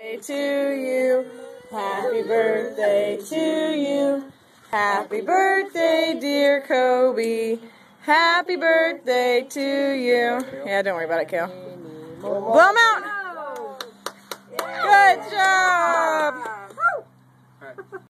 To you, happy birthday to you, happy birthday dear Kobe, happy birthday to you. Yeah, don't worry about it, Kale. Blow 'em out!